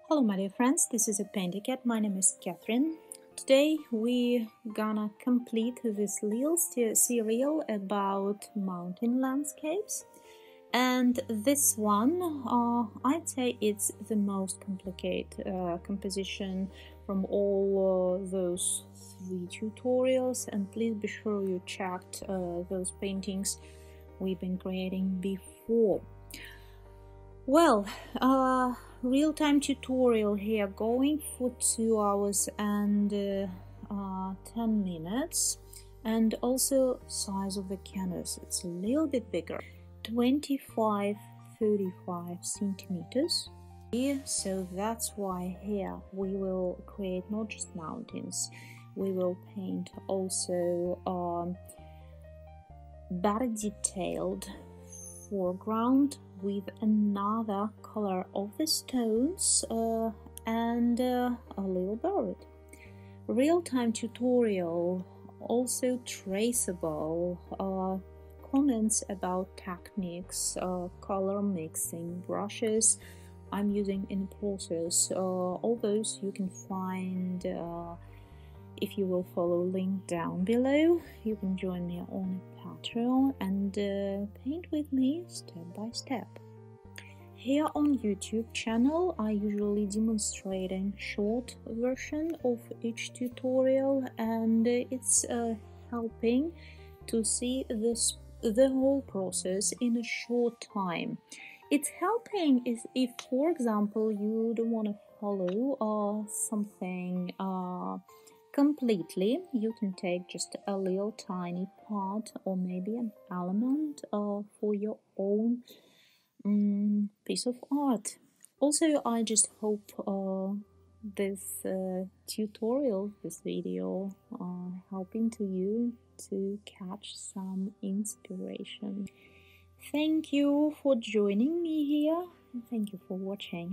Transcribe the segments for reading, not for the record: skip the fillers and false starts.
Hello my dear friends, this is Appendicat. My name is Catherine. Today we gonna complete this little serial about mountain landscapes, and this one I'd say it's the most complicated composition from all those 3 tutorials, and please be sure you checked those paintings we've been creating before. Well, real-time tutorial here going for 2 hours and 10 minutes, and also size of the canvas, it's a little bit bigger, 25-35 centimeters. So that's why here we will create not just mountains, we will paint also better detailed foreground with another color of the stones and a little bird. Real-time tutorial, also traceable, comments about techniques, color mixing, brushes I'm using in process. All those you can find if you will follow link down below. You can join me on Patreon and paint with me step by step. Here on YouTube channel I usually demonstrating short version of each tutorial, and it's helping to see the whole process in a short time. It's helping is if, for example, you don't want to follow something completely, you can take just a little tiny part or maybe an element for your own piece of art. Also, I just hope this tutorial, this video, helping to you to catch some inspiration. Thank you for joining me here, and thank you for watching.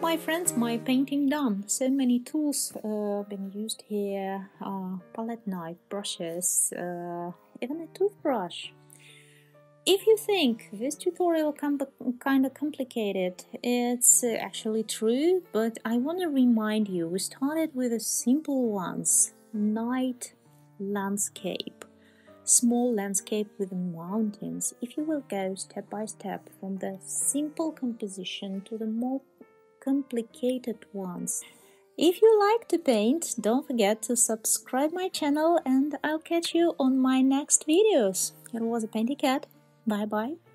my friends, my painting done. So many tools been used here, palette knife, brushes, even a toothbrush. If you think this tutorial kind of complicated, it's actually true, but I want to remind you, we started with the simple ones: night landscape, small landscape with mountains. If you will go step by step from the simple composition to the more complicated ones. If you like to paint, don't forget to subscribe my channel, and I'll catch you on my next videos. It was a Painty Cat. Bye bye.